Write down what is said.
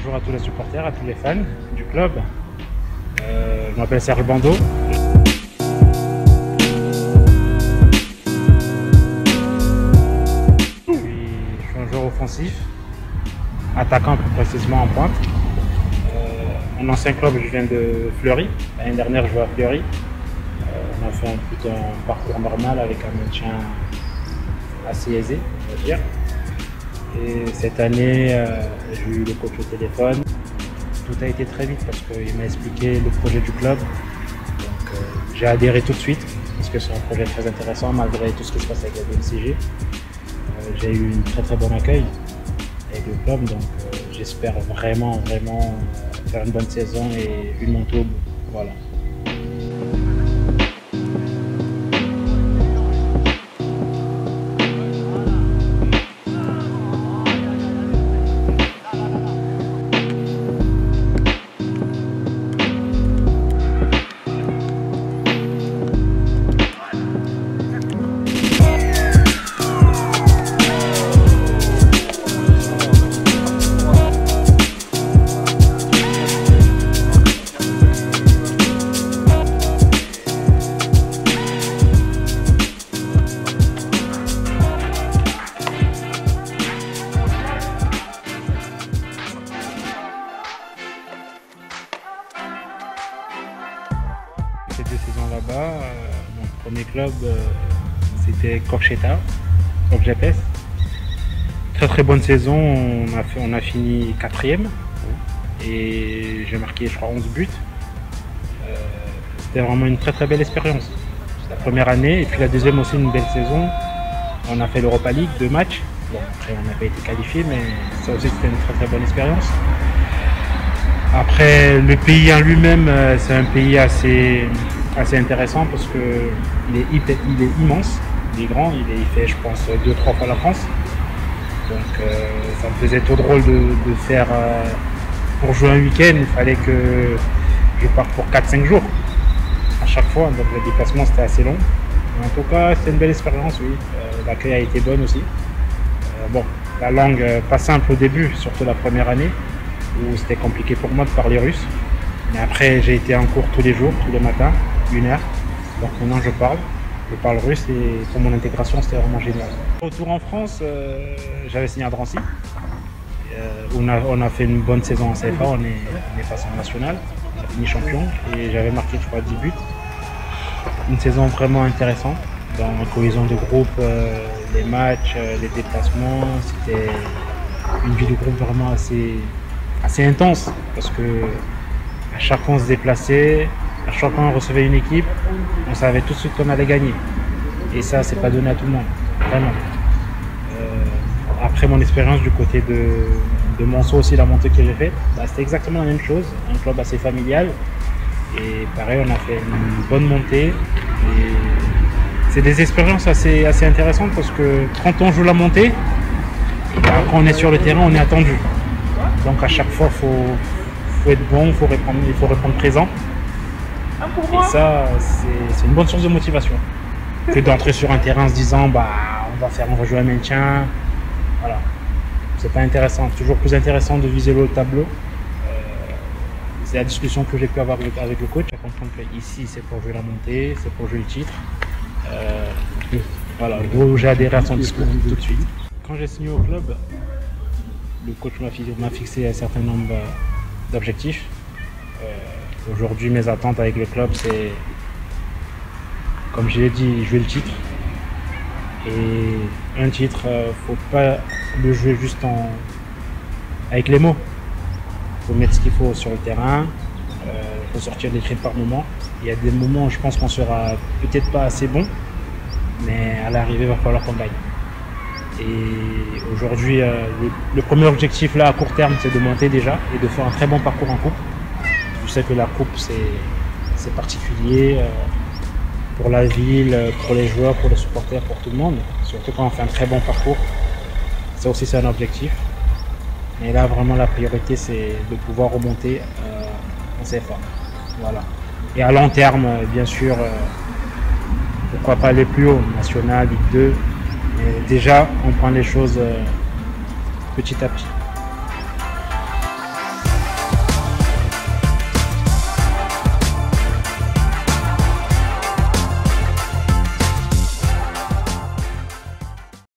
bonjour à tous les supporters, à tous les fans du club. Je m'appelle Serge Bandeau. Je suis un joueur offensif, attaquant plus précisément en pointe. Mon ancien club, je viens de Fleury. L'année dernière, je jouais à Fleury. On a fait un parcours normal avec un maintien assez aisé, on va dire. Et cette année, j'ai eu le coach au téléphone. Tout a été très vite parce qu'il m'a expliqué le projet du club. Donc j'ai adhéré tout de suite parce que c'est un projet très intéressant malgré tout ce qui se passe avec la DNCG. J'ai eu un très bon accueil avec le club, donc j'espère vraiment faire une bonne saison et une montée au bout. Voilà. Ces 2 saisons là-bas, mon premier club c'était Courchetta, Objapes. Très bonne saison, on a fini 4e et j'ai marqué je crois 11 buts. C'était vraiment une très belle expérience. La première année et puis la deuxième aussi une belle saison. On a fait l'Europa League, 2 matchs. Bon, après on n'a pas été qualifié, mais ça aussi c'était une très bonne expérience. Après, le pays en lui-même, c'est un pays assez intéressant parce qu'il est immense, il est grand, il fait je pense 2-3 fois la France. Donc ça me faisait tout drôle de faire, pour jouer un week-end, il fallait que je parte pour 4-5 jours à chaque fois, donc le déplacement c'était assez long. Mais en tout cas, c'était une belle expérience, oui. L'accueil a été bon aussi. Bon, la langue pas simple au début, surtout la première année, où c'était compliqué pour moi de parler russe. Mais après, j'ai été en cours tous les jours, tous les matins, 1 heure. Donc maintenant, je parle russe et pour mon intégration, c'était vraiment génial. Retour en France, j'avais signé à Drancy. On a fait une bonne saison en CFA, on est passé en national, on a fini champion et j'avais marqué, je crois, 10 buts. Une saison vraiment intéressante dans la cohésion de groupe, les matchs, les déplacements. C'était une vie de groupe vraiment assez intense parce que à chaque fois on se déplaçait, à chaque fois on recevait une équipe, on savait tout de suite qu'on allait gagner. Et ça, c'est pas donné à tout le monde, vraiment. Après mon expérience du côté de Monceau aussi, la montée que j'ai faite, c'était exactement la même chose, un club assez familial. Et pareil, on a fait une bonne montée. Et c'est des expériences assez intéressantes parce que quand on joue la montée, quand on est sur le terrain, on est attendu. Donc à chaque fois, faut être bon, il faut répondre présent. Et ça, c'est une bonne source de motivation. Que d'entrer sur un terrain en se disant, on va jouer un maintien. Voilà. C'est pas intéressant. Toujours plus intéressant de viser le haut tableau. C'est la discussion que j'ai pu avoir avec le coach. À comprendre que ici, c'est pour jouer la montée, c'est pour jouer le titre. Voilà, j'ai adhéré à son discours tout de suite. Quand j'ai signé au club, le coach m'a fixé un certain nombre d'objectifs. Aujourd'hui, mes attentes avec le club, c'est, comme je l'ai dit, jouer le titre. Et un titre, faut pas le jouer juste avec les mots. Il faut mettre ce qu'il faut sur le terrain, il faut sortir des crimes par moment. Il y a des moments où je pense qu'on sera peut-être pas assez bon, mais à l'arrivée, il va falloir qu'on gagne. Et aujourd'hui, le premier objectif là à court terme, c'est de monter déjà et de faire un très bon parcours en coupe. Je sais que la coupe, c'est particulier pour la ville, pour les joueurs, pour les supporters, pour tout le monde. Surtout quand on fait un très bon parcours. Ça aussi, c'est un objectif. Mais là, vraiment, la priorité, c'est de pouvoir remonter en CFA. Voilà. Et à long terme, bien sûr, pourquoi pas aller plus haut, national, Ligue 2. Mais déjà, on prend les choses petit à petit.